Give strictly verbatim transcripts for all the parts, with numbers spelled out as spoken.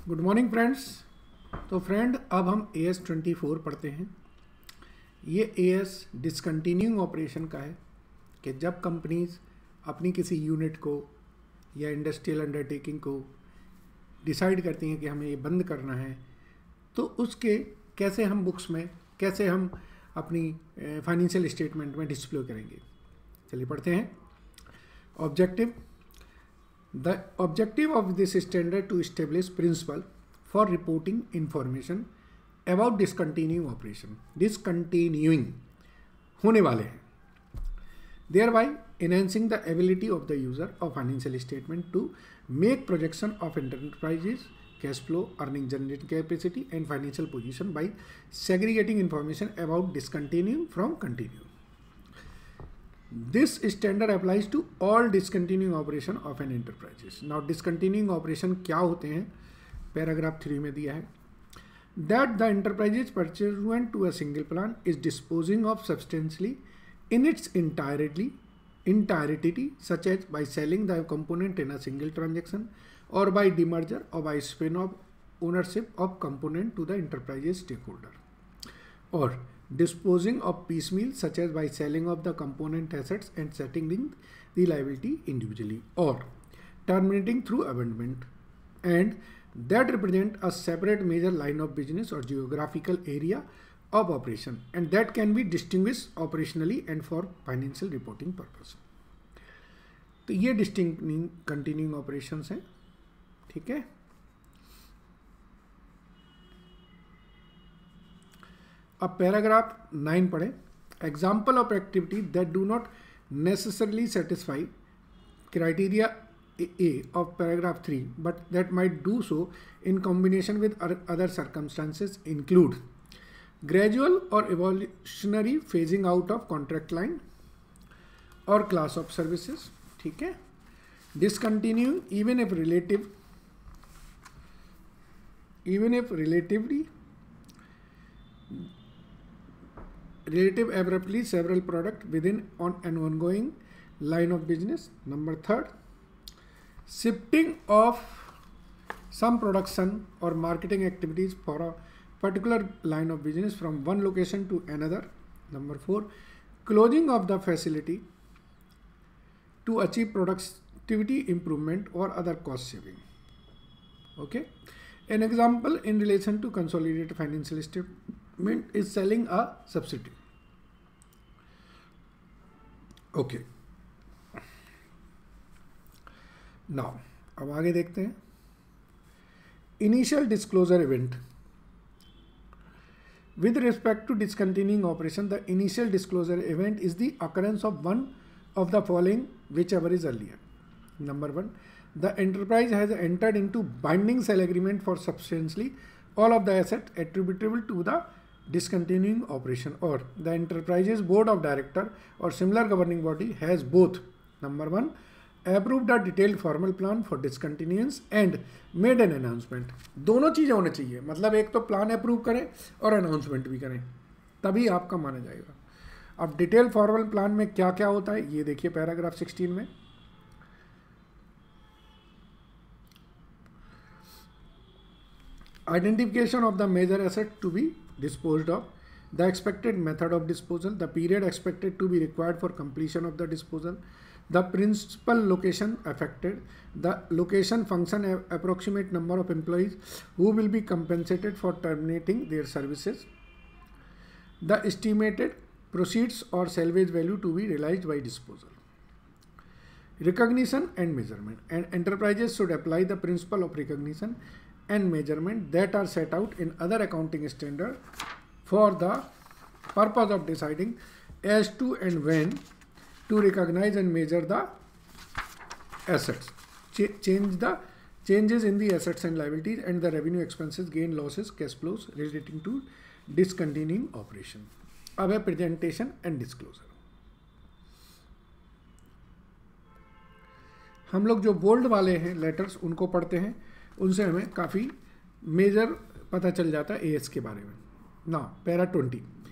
Good morning friends. तो friend अब हम ए एस ट्वेंटी फोर पढ़ते हैं। ये ए एस डिसकंटिन्यूइंग ऑपरेशन का है कि जब कंपनीज अपनी किसी यूनिट को या इंडस्ट्रियल अंडरटेकिंग को डिसाइड करती हैं कि हमें ये बंद करना है, तो उसके कैसे हम बुक्स में, कैसे हम अपनी फाइनेंशियल स्टेटमेंट में डिस्प्ले करेंगे। चलिए पढ़ते हैं। Objective: The objective of this standard to establish principle for reporting information about discontinuing operation. Discontinuing होने वाले हैं, thereby enhancing the ability of the user of financial statement to make projection of enterprises cash flow, earning generating capacity and financial position by segregating information about discontinuing from continuing. This standard applies to all discontinuing operation of an enterprises. Now discontinuing operation क्या होते हैं, paragraph three में दिया है। That the enterprises pursuant to a single plan is disposing of substantially in its entirety, entirety such as by selling the component in a single transaction or by demerger or by spin-off ownership of component to the enterprises stakeholder, or disposing of piecemeal such as by selling of the component assets and settling the liability individually, or terminating through abandonment, and that represent a separate major line of business or geographical area of operation and that can be distinguished operationally and for financial reporting purpose. तो ये डिस्टिंक्टिंग continuing operations हैं, ठीक है। अब paragraph nine पढ़ें। Example of activity that do not necessarily satisfy criteria A of paragraph three but that might do so in combination with other circumstances include gradual और evolutionary phasing out of contract line और class of services, ठीक है। Discontinuing even if relative even if relatively relative abruptly several product within on an ongoing line of business. Number third, shifting of some production or marketing activities for a particular line of business from one location to another. Number four, closing of the facility to achieve productivity improvement or other cost saving. Okay, an example in relation to consolidated financial statement is selling a subsidiary. Okay, now अब आगे देखते हैं। Initial disclosure event. With respect to discontinuing operation, the initial disclosure event is the occurrence of one of the following, whichever is earlier. Number one, the enterprise has entered into binding sale agreement for substantially all of the asset attributable to the discontinuing operation, or the enterprise's board of director or similar governing body has both, number one, approved a detailed formal plan for discontinuance and made an announcement. दोनों चीज़ें होने चाहिए, मतलब एक तो plan approve करें और announcement भी करें, तभी आपका माना जाएगा। अब डिटेल फॉर्मल प्लान में क्या क्या होता है ये देखिए पैराग्राफ सिक्सटीन में। Identification of the major asset to be disposed of, the expected method of disposal, the period expected to be required for completion of the disposal, the principal location affected, the location function, approximate number of employees who will be compensated for terminating their services, the estimated proceeds or salvage value to be realized by disposal. Recognition and measurement, and enterprises should apply the principle of recognition and measurement that are set out in other accounting standard for the purpose of deciding as to and when to recognize and measure the assets, Ch- change the changes in the assets and liabilities and the revenue, expenses, gain, losses, cash flows relating to discontinuing operation. अब है presentation and disclosure. हम लोग जो bold वाले हैं letters उनको पढ़ते हैं, उनसे हमें काफ़ी मेजर पता चल जाता है एएस के बारे में। ना para twenty,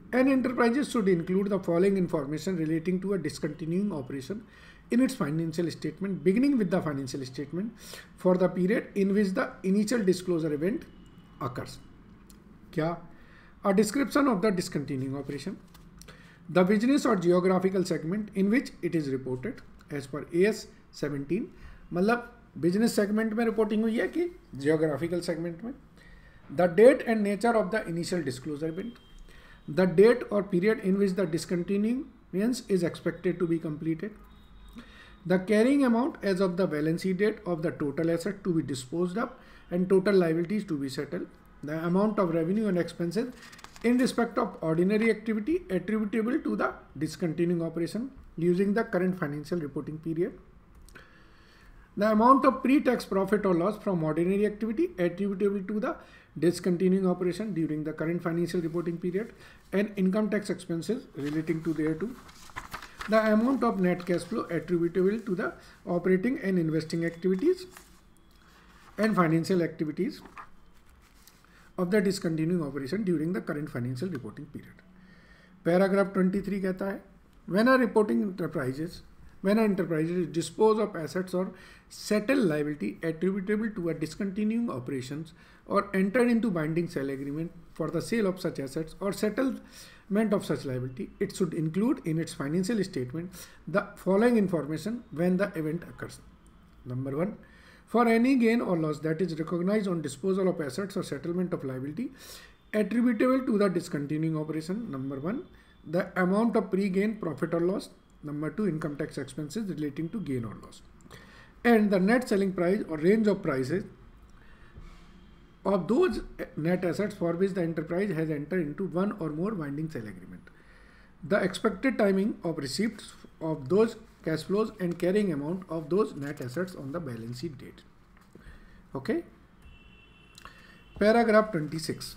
An enterprise should include the following information relating to a discontinuing operation in its financial statement, beginning with the financial statement for the period in which the initial disclosure event occurs. Kya? A description of the discontinuing operation, the business or geographical segment in which it is reported as per A S seventeen. मतलब business segment में reporting हुई है कि geographical segment में. The date and nature of the initial disclosure event, the date और period in which the discontinuance is expected to be completed, the carrying amount as of the balance sheet date of the total asset to be disposed up and total liabilities to be settled, the amount of revenue and expenses in respect of ordinary activity attributable to the discontinuing operation using the current financial reporting period, the amount of pre-tax profit or loss from ordinary activity attributable to the discontinuing operation during the current financial reporting period, and income tax expenses relating to thereto, the amount of net cash flow attributable to the operating and investing activities and financial activities of the discontinuing operation during the current financial reporting period. Paragraph twenty-three कहता है, when a reporting enterprises when an enterprise dispose of assets or settle liability attributable to a discontinuing operations or enter into binding sale agreement for the sale of such assets or settlement of such liability, it should include in its financial statement the following information when the event occurs. Number one, for any gain or loss that is recognized on disposal of assets or settlement of liability attributable to the discontinuing operation. Number one, the amount of pre-gain profit or loss. Number two, income tax expenses relating to gain or loss. And the net selling price or range of prices of those net assets for which the enterprise has entered into one or more binding sale agreement. The expected timing of receipts of those cash flows and carrying amount of those net assets on the balance sheet date. Okay. Paragraph twenty-six.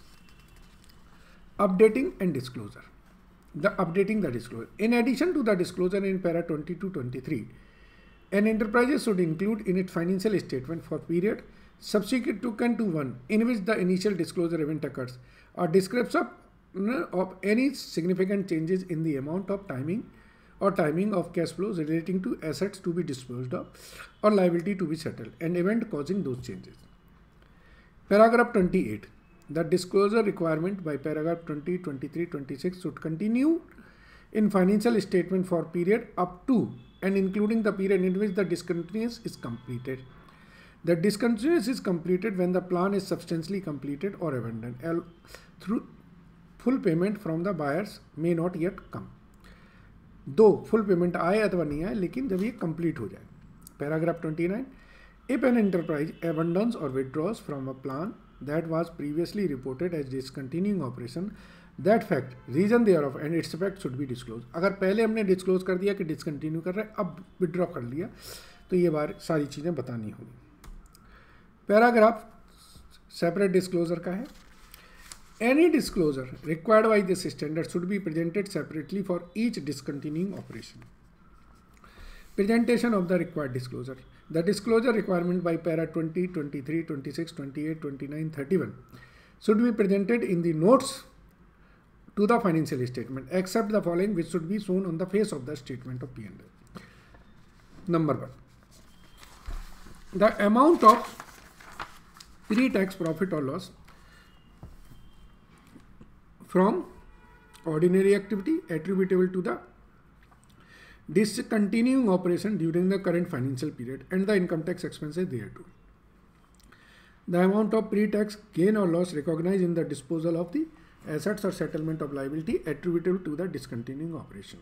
Updating and disclosure. The updating the disclosure. In addition to the disclosure in para twenty-two twenty-three, an enterprise should include in its financial statement for period subsequent to one in which the initial disclosure event occurs a description of any significant changes in the amount of timing or timing of cash flows relating to assets to be disposed of or liability to be settled and event causing those changes. Paragraph twenty-eight. The disclosure requirement by paragraph twenty, twenty-three, twenty-six should continue in financial statement for period up to and including the period in which the discontinuance is completed. The discontinuance is completed when the plan is substantially completed or abandoned. Through full payment from the buyers may not yet come. दो full payment आए अथवा नहीं आए, लेकिन जब ये complete हो जाए. Paragraph twenty nine. If an enterprise abandons or withdraws from a plan that was previously reported as discontinuing operation, that fact, reason thereof and its effect should be disclosed. अगर पहले हमने डिस्क्लोज कर दिया कि discontinue कर रहे हैं, अब विड्रॉ कर लिया, तो ये बार सारी चीज़ें बतानी होगी. पैराग्राफ सेपरेट डिस्क्लोजर का है. Any disclosure required by this standard should be presented separately for each discontinuing operation. Presentation of the required disclosure. The disclosure requirement by para twenty, twenty-three, twenty-six, twenty-eight, twenty-nine, thirty-one should be presented in the notes to the financial statement, except the following which should be shown on the face of the statement of P and L. Number one. The amount of pre-tax profit or loss from ordinary activity attributable to the discontinuing operation during the current financial period and the income tax expenses thereto. The amount of pre-tax gain or loss recognized in the disposal of the assets or settlement of liability attributable to the discontinuing operation.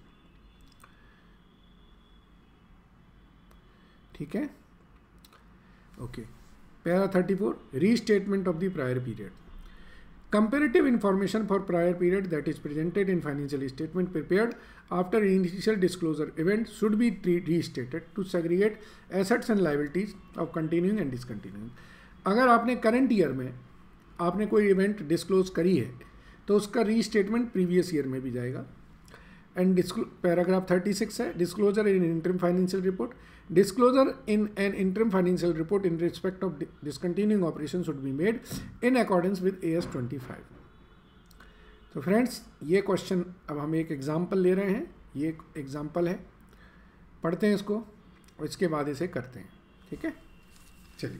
ठीक है? Okay. Para thirty-four. Restatement of the prior period. Comparative information for prior period that is presented in financial statement prepared after initial disclosure event should be restated to segregate assets and liabilities of continuing and discontinuing. अगर आपने current year में आपने कोई event disclose करी है तो उसका restatement previous year में भी जाएगा. एंड पैराग्राफ थर्टी सिक्स है. Disclosure in interim financial report. Disclosure in an interim financial report in respect of discontinuing operations should be made in accordance with A S twenty-five. तो friends ये question अब हम एक example ले रहे हैं, ये एक एग्जाम्पल है, पढ़ते हैं इसको और इसके बाद इसे करते हैं, ठीक है। चलिए,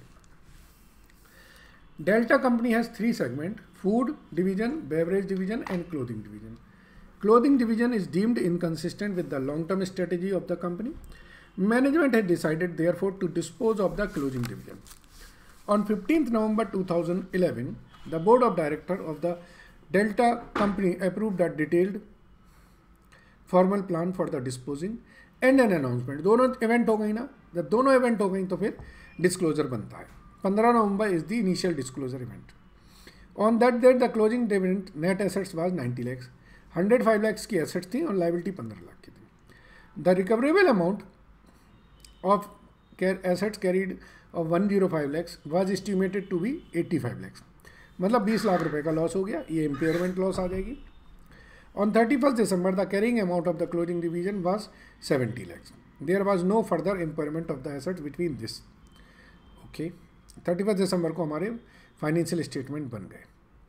Delta company has three segment, food division, beverage division and clothing division. Clothing division is deemed inconsistent with the long-term strategy of the company. Management had decided therefore to dispose of the clothing division. On fifteenth November two thousand eleven, the board of directors of the Delta company approved a detailed formal plan for the disposing and an announcement. दोनों event हो गई ना, जब दोनों event हो गई तो फिर disclosure बनता है. पंद्रह नवंबर is the initial disclosure event. On that date, the closing dividend net assets was ninety lakhs. Hundred five lakhs की एसेट्स थी और लाइबिलिटी पंद्रह लाख की थी. The recoverable amount of assets carried of one zero five lakhs was estimated to be eighty five lakhs. मतलब बीस लाख रुपए का लॉस हो गया, ये इम्पेयरमेंट लॉस आ जाएगी. On thirty first December the carrying amount of the closing division was seventy lakhs. There was no further impairment of the assets between this. Okay, thirty first December को हमारे फाइनेंशियल स्टेटमेंट बन गए.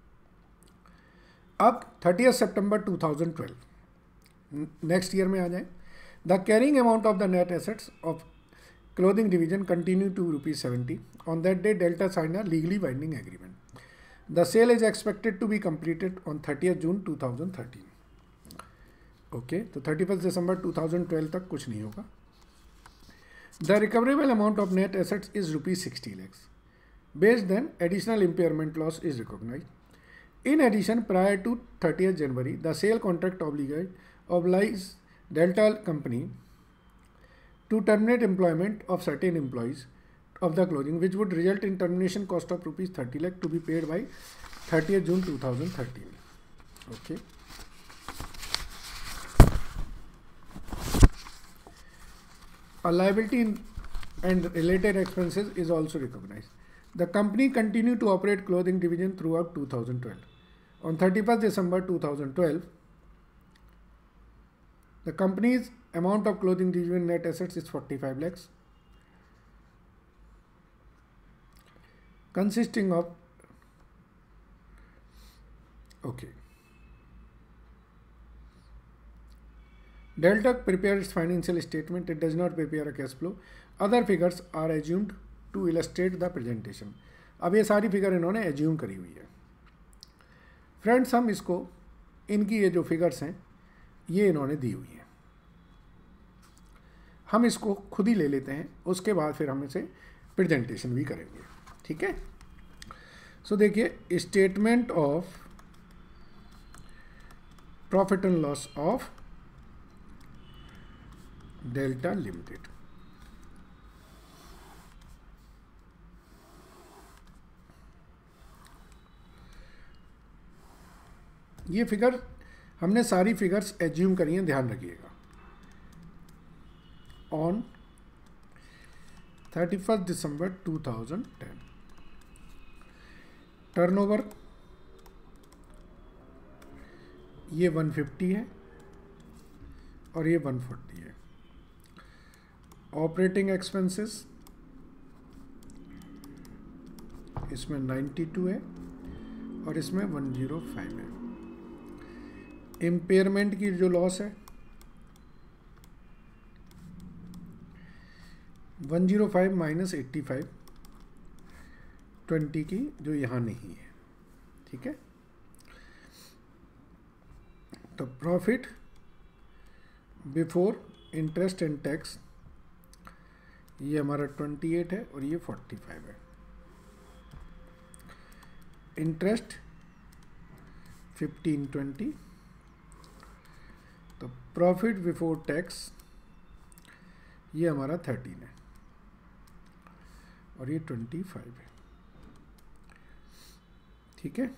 अब thirtieth September two thousand twelve, next year में आ जाए. The carrying amount of the net assets of clothing division continue to rupees seventy. On that day Delta sign a legally binding agreement. The sale is expected to be completed on thirtieth June two thousand thirteen. Okay, तो thirty first December two thousand twelve तक कुछ नहीं होगा. The recoverable amount of net assets is rupees sixty lakhs. Based then additional impairment loss is recognised. In addition, prior to thirtieth January, the sale contract obliged obliges Delta company to terminate employment of certain employees of the clothing, which would result in termination cost of rupees thirty lakh to be paid by thirtieth June two thousand thirteen. Okay. A liability and related expenses is also recognized. The company continued to operate clothing division throughout two thousand twelve. On thirty-first December two thousand twelve, the company's amount of clothing division net assets is forty-five lakhs, consisting of, okay, Delta prepares its financial statement. It does not prepare a cash flow. Other figures are assumed to illustrate the presentation. अब ये सारी figure इन्होंने assume करी हुई है. Friends, हम इसको, इनकी ये जो फिगर्स हैं ये इन्होंने दी हुई हैं, हम इसको खुद ही ले लेते हैं, उसके बाद फिर हम इसे प्रेजेंटेशन भी करेंगे, ठीक है. सो देखिए, statement of profit and loss of Delta limited. ये फिगर हमने सारी फिगर्स एज्यूम करी हैं, ध्यान रखिएगा. On thirty first December two thousand ten, turnover ये वन फिफ्टी है और ये वन फोर्टी है. ऑपरेटिंग एक्सपेंसेस इसमें नाइन्टी टू है और इसमें वन जीरो फाइव है. इम्पेयरमेंट की जो लॉस है one zero five minus eighty five, twenty की जो यहाँ नहीं है, ठीक है. तो profit before interest and tax ये हमारा ट्वेंटी एट है और ये फोर्टी फाइव है. Interest fifteen twenty. तो प्रॉफिट बिफोर टैक्स ये हमारा थर्टीन है और ये ट्वेंटी फाइव है, ठीक है.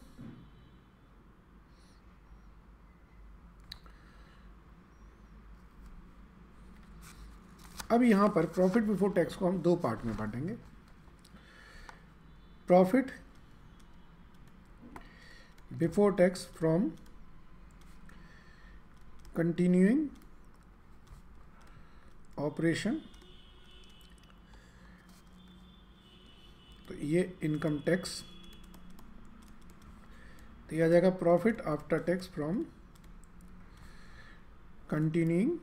अब यहां पर प्रॉफिट बिफोर टैक्स को हम दो पार्ट में बांटेंगे. Profit before tax from continuing operation, तो ये इनकम टैक्स, तो यह आ जाएगा profit after tax from continuing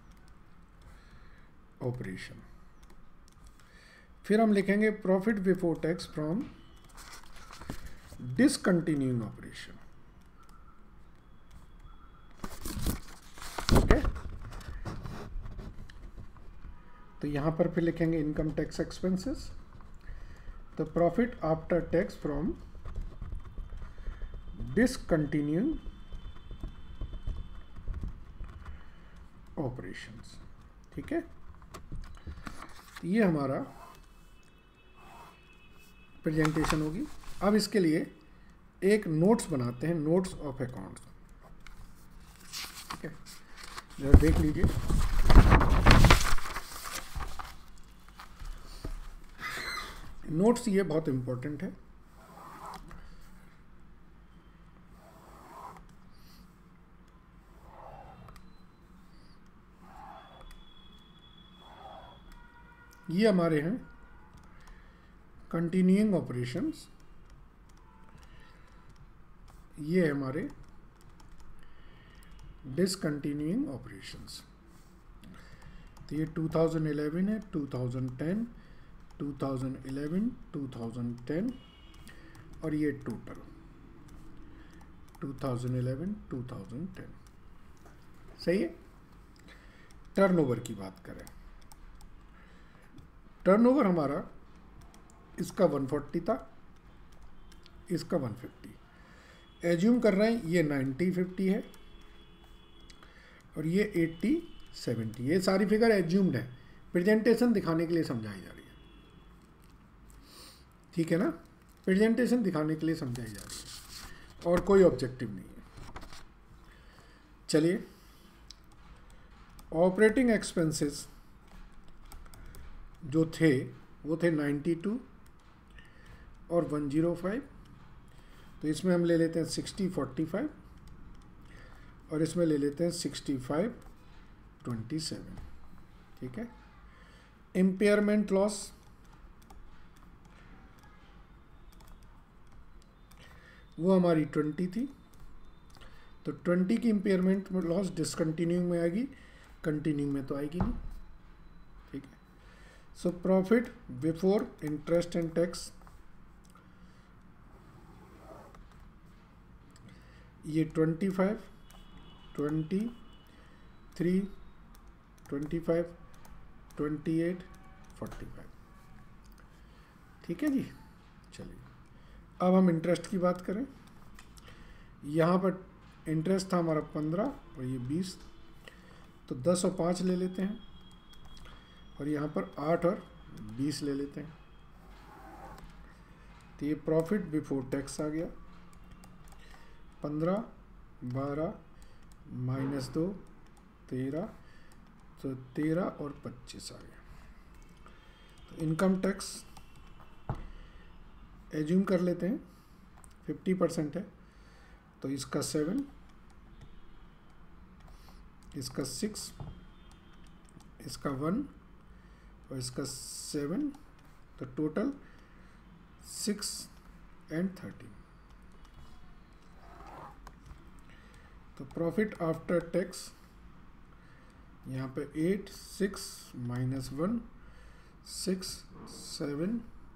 operation. फिर हम लिखेंगे profit before tax from discontinuing operation. Okay, तो यहां पर फिर लिखेंगे इनकम टैक्स एक्सपेंसेस। तो profit after tax from discontinuing operations. ठीक है, ये हमारा प्रेजेंटेशन होगी। अब इसके लिए एक नोट्स बनाते हैं, नोट्स ऑफ अकाउंट्स। ठीक है, जरा देख लीजिए। नोट्स ये बहुत इंपॉर्टेंट है। ये हमारे हैं कंटिन्यूइंग ऑपरेशंस, ये है हमारे डिसकंटिन्यूइंग ऑपरेशंस। तो ये टू थाउज़ेंड इलेवन है, two thousand ten, two thousand eleven, two thousand ten और ये total two thousand eleven, two thousand ten. सही है। टर्नओवर की बात करें, टर्नओवर हमारा इसका वन फोर्टी था, इसका वन फिफ्टी। एज्यूम कर रहे हैं ये नाइन्टी फिफ्टी है और ये एट्टी सेवेंटी। ये सारी फिगर एज्यूम्ड है, प्रेजेंटेशन दिखाने के लिए समझाई जा रही है। ठीक है ना, प्रेजेंटेशन दिखाने के लिए समझाई जा रही है और कोई ऑब्जेक्टिव नहीं है। चलिए, ऑपरेटिंग एक्सपेंसेस जो थे वो थे नाइन्टी टू और वन ज़ीरो फाइव। तो इसमें हम ले लेते हैं सिक्सटी फोर्टी फाइव और इसमें ले लेते हैं सिक्सटी फाइव ट्वेंटी सेवन। ठीक है, इम्पेयरमेंट लॉस वो हमारी ट्वेंटी थी, तो ट्वेंटी की इम्पेयरमेंट लॉस डिसकंटिन्यूइंग में आएगी, कंटिन्यूइंग में तो आएगी नहीं। ठीक है, so profit before interest and tax ये twenty five, twenty three, twenty five, twenty eight, forty five. ठीक है जी। चलिए, अब हम इंटरेस्ट की बात करें। यहाँ पर इंटरेस्ट था हमारा पंद्रह और ये बीस, तो दस और पाँच ले लेते हैं और यहाँ पर आठ और बीस ले लेते हैं। तो ये प्रॉफिट बिफोर टैक्स आ गया, पंद्रह, बारह माइनस दो, तेरह, तो तेरह और पच्चीस आ गया। तो इनकम टैक्स एज्यूम कर लेते हैं फिफ्टी परसेंट है, तो इसका सेवन, इसका सिक्स, इसका वन और इसका सेवन, तो टोटल सिक्स एंड थर्टीन। तो प्रॉफिट आफ्टर टैक्स यहाँ पे eight, six minus one, six, seven,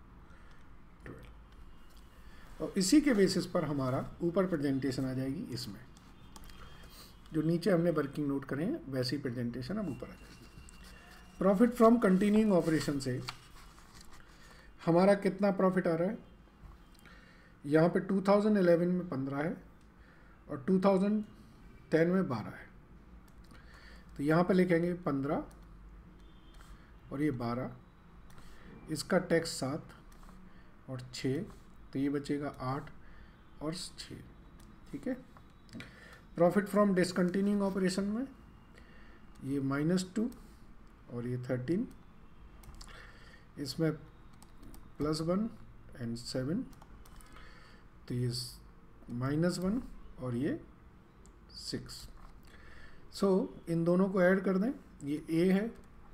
twelve. और इसी के बेसिस पर हमारा ऊपर प्रेजेंटेशन आ जाएगी। इसमें जो नीचे हमने वर्किंग नोट करे हैं वैसी प्रेजेंटेशन अब ऊपर आ जाएगी। प्रॉफिट फ्रॉम कंटिन्यूइंग ऑपरेशन से हमारा कितना प्रॉफिट आ रहा है, यहाँ पे टू थाउज़ेंड इलेवन में पंद्रह है और टू थाउज़ेंड टेन में बारह है। तो यहाँ पे लिखेंगे पंद्रह और ये बारह, इसका टैक्स सात और छः, तो ये बचेगा आठ और छः। ठीक है, प्रॉफिट फ्रॉम डिसकंटिन्यूइंग ऑपरेशन में ये माइनस टू और ये थर्टीन, इसमें प्लस वन एंड सेवन, तो ये माइनस वन और ये सिक्स। सो so, इन दोनों को ऐड कर दें, ये ए है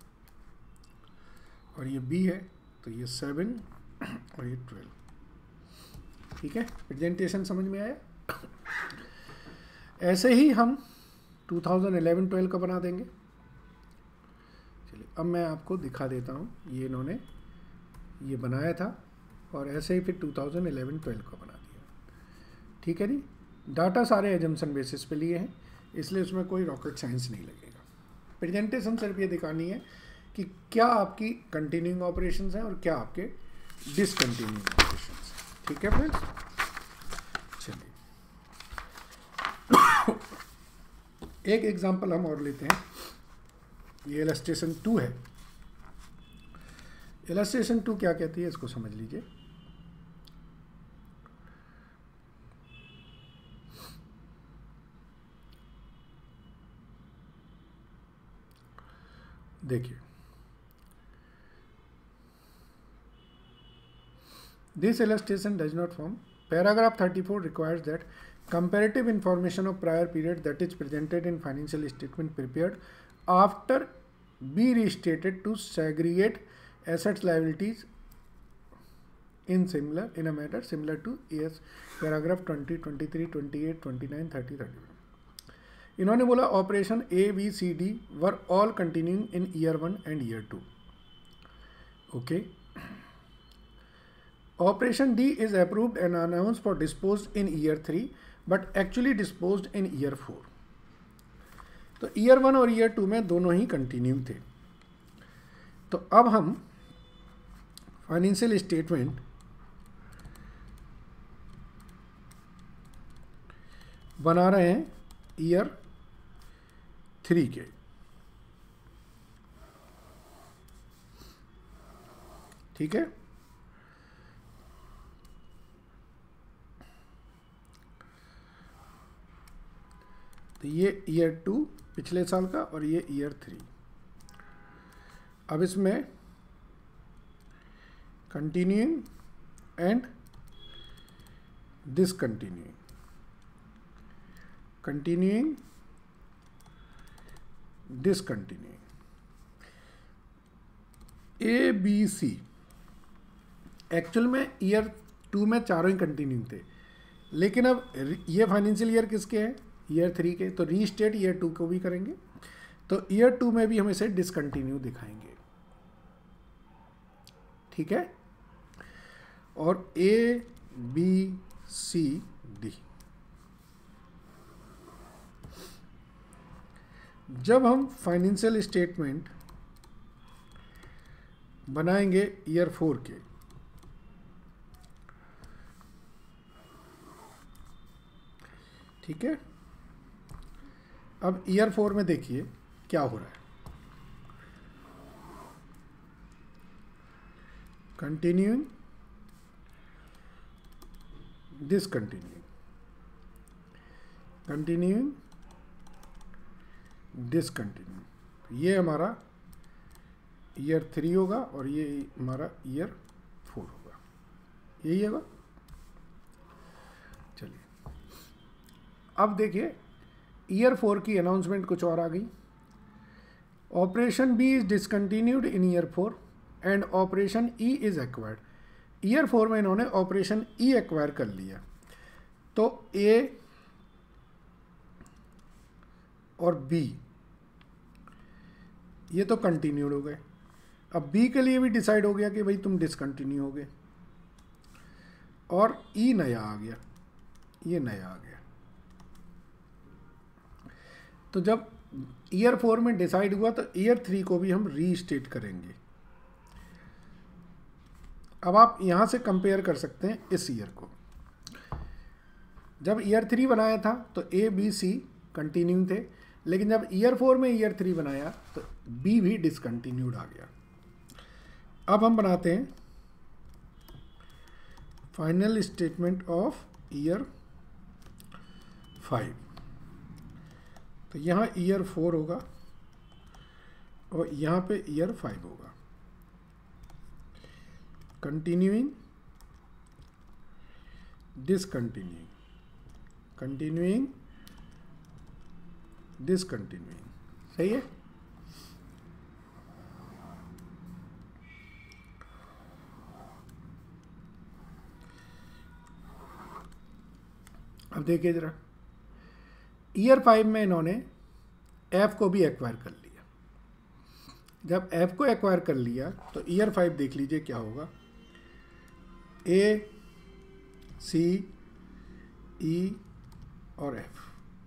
और ये बी है, तो ये सेवन और ये ट्वेल्व। ठीक है, प्रेजेंटेशन समझ में आया। ऐसे ही हम टू थाउज़ेंड इलेवन ट्वेल्व का बना देंगे। चलिए अब मैं आपको दिखा देता हूँ, ये इन्होंने ये बनाया था और ऐसे ही फिर टू थाउज़ेंड इलेवन ट्वेल्व का बना दिया। ठीक है जी, डाटा सारे एजम्पशन बेसिस पे लिए हैं, इसलिए उसमें कोई रॉकेट साइंस नहीं लगेगा। प्रेजेंटेशन सिर्फ ये दिखानी है कि क्या आपकी कंटिन्यूइंग ऑपरेशंस हैं और क्या आपके डिसकंटिन्यूइंग ऑपरेशंस हैं। ठीक है फ्रेंड्स, चलिए एक एग्जांपल हम और लेते हैं। ये इलस्ट्रेशन टू है। इलस्ट्रेशन टू क्या कहती है इसको समझ लीजिए। देखिए, this illustration does not form. Paragraph thirty-four requires that comparative information of prior period that is presented in financial statement prepared after be restated to segregate assets liabilities in similar in a manner similar to A S paragraph twenty, twenty-three, twenty-eight, twenty-nine, thirty, thirty-one. इन्होंने बोला operation A B C D were all continuing in year one and year two. Okay, Operation D is approved and announced for disposed in year three, but actually disposed in year four. तो year one और year two में दोनों ही continue थे। तो अब हम financial statement बना रहे हैं ईयर थ्री के। ठीक है, तो ये ईयर टू पिछले साल का और ये ईयर थ्री। अब इसमें continuing and discontinuing, continuing discontinuing, A B C. Actual में ईयर टू में चारों ही कंटिन्यू थे, लेकिन अब ये फाइनेंशियल ईयर किसके हैं? ईयर थ्री के। तो रीस्टेट ईयर टू को भी करेंगे, तो ईयर टू में भी हम इसे डिसकंटिन्यू दिखाएंगे। ठीक है, और ए बी सी डी जब हम फाइनेंशियल स्टेटमेंट बनाएंगे ईयर फोर के, ठीक है, अब ईयर फोर में देखिए क्या हो रहा है। कंटिन्यूइंग डिसकंटिन्यूइंग, कंटिन्यूइंग डिसकंटिन्यूइंग, ये हमारा ईयर थ्री होगा और ये हमारा ईयर फोर होगा। यही होगा। चलिए अब देखिए, ईयर फोर की अनाउंसमेंट कुछ और आ गई। Operation B is discontinued in year four and operation E is acquired. Year four में इन्होंने ऑपरेशन ई एक्वायर कर लिया, तो ए और बी ये तो कंटिन्यूड हो गए। अब बी के लिए भी डिसाइड हो गया कि भाई तुम डिसकंटिन्यू हो गए, और ई नया आ गया, ये नया आ गया। तो जब ईयर फोर में डिसाइड हुआ तो ईयर थ्री को भी हम रीस्टेट करेंगे। अब आप यहां से कंपेयर कर सकते हैं इस ईयर को। जब ईयर थ्री बनाया था तो ए बी सी कंटिन्यू थे, लेकिन जब ईयर फोर में ईयर थ्री बनाया तो बी भी डिसकंटिन्यूड आ गया। अब हम बनाते हैं final statement of year five. तो यहाँ ईयर फोर होगा और यहाँ पे ईयर फाइव होगा। कंटिन्यूइंग डिसकंटिन्यूइंग, कंटिन्यूइंग डिसकंटिन्यूइंग, सही है। अब देखिए ज़रा, ईयर फाइव में इन्होंने एफ को भी एक्वायर कर लिया। जब एफ को एक्वायर कर लिया तो ईयर फाइव देख लीजिए क्या होगा, ए सी ई और एफ।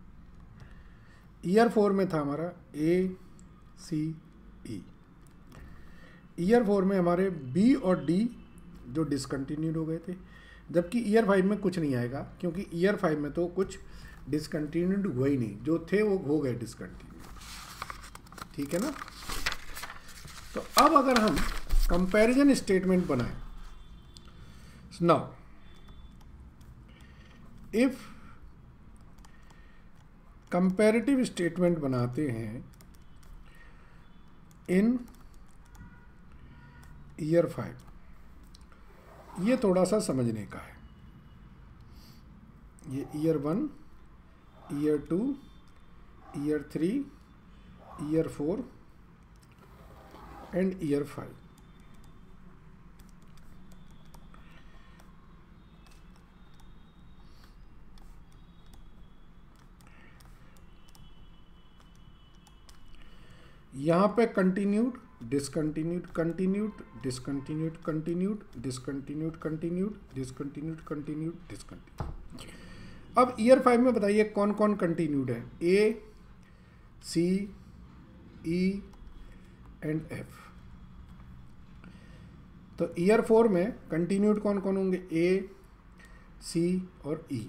ईयर फोर में था हमारा ए सी ई। ईयर फोर में हमारे बी और डी जो डिसकंटिन्यूड हो गए थे, जबकि ईयर फाइव में कुछ नहीं आएगा, क्योंकि ईयर फाइव में तो कुछ डिसकंटिन्यूड हुआ ही नहीं, जो थे वो हो गए डिसकंटिन्यूड। ठीक है ना। तो अब अगर हम कंपैरिजन स्टेटमेंट बनाएं, नाउ इफ कंपैरेटिव स्टेटमेंट बनाते हैं इन ईयर फाइव, ये थोड़ा सा समझने का है। ये year one, year two, year three, year four and year five. यहाँ पे continued, discontinued, continued, discontinued, continued, discontinued, continued, discontinued, continued, discontinued. अब ईयर फाइव में बताइए कौन कौन कंटिन्यूड है, A C E and F. तो ईयर फोर में कंटिन्यूड कौन कौन होंगे, ए सी और ई।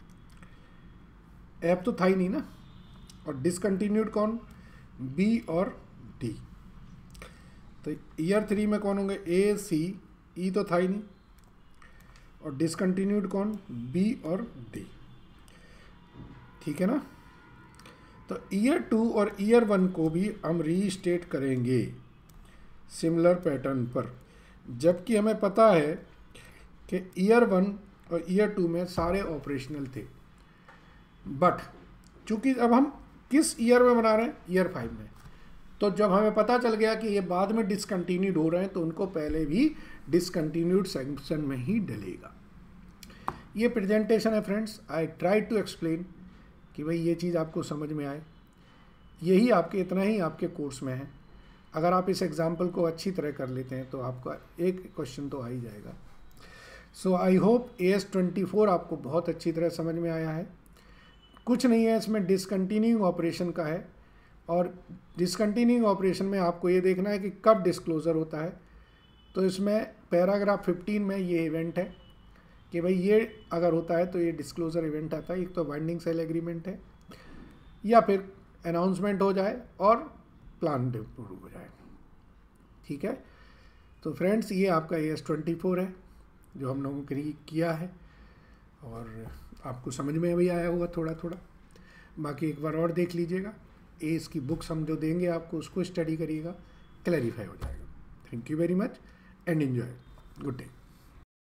एफ तो था ही नहीं ना। और डिसकंटिन्यूड कौन, बी और डी। तो ईयर थ्री में कौन होंगे, ए सी ई तो था ही नहीं, और डिसकंटिन्यूड कौन, बी और डी। ठीक है ना। तो ईयर टू और ईयर वन को भी हम रीस्टेट करेंगे सिमिलर पैटर्न पर, जबकि हमें पता है कि ईयर वन और ईयर टू में सारे ऑपरेशनल थे। बट चूंकि अब हम किस ईयर में बना रहे हैं, ईयर फाइव में, तो जब हमें पता चल गया कि ये बाद में डिसकंटिन्यूड हो रहे हैं तो उनको पहले भी डिसकंटिन्यूड सेक्शन में ही डलेगा। ये प्रेजेंटेशन है friends, I try to explain कि भाई ये चीज़ आपको समझ में आए। यही आपके, इतना ही आपके कोर्स में है। अगर आप इस एग्जाम्पल को अच्छी तरह कर लेते हैं तो आपका एक क्वेश्चन तो आ ही जाएगा। So I hope A S twenty four आपको बहुत अच्छी तरह समझ में आया है। कुछ नहीं है इसमें, डिसकंटिन्यूइंग ऑपरेशन का है, और डिसकंटिन्यूइंग ऑपरेशन में आपको ये देखना है कि कब डिस्क्लोजर होता है। तो इसमें पैराग्राफ फिफ्टीन में ये इवेंट है कि भाई ये अगर होता है तो ये डिस्क्लोजर इवेंट आता है। एक तो बाइंडिंग सेल एग्रीमेंट है, या फिर अनाउंसमेंट हो जाए और प्लान अप्रूव हो जाए। ठीक है। तो फ्रेंड्स ये आपका ए एस ट्वेंटी फोर है जो हम लोगों ने किया है, और आपको समझ में भी आया होगा थोड़ा थोड़ा। बाकी एक बार और देख लीजिएगा, ए इसकी बुक्स हम जो देंगे आपको उसको स्टडी करिएगा, क्लैरिफाई हो जाएगा। Thank you very much and enjoy. Good day.